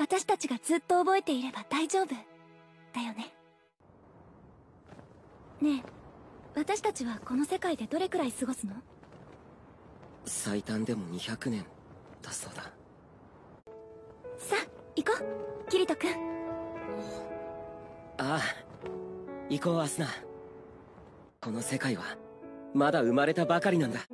私たちがずっと覚えていれば大丈夫だよね。ねえ、私たちはこの世界でどれくらい過ごすの？ 最短でも200年だそうだ。 さあ行こう、キリト君。 ああ、行こうアスナ。この世界はまだ生まれたばかりなんだ。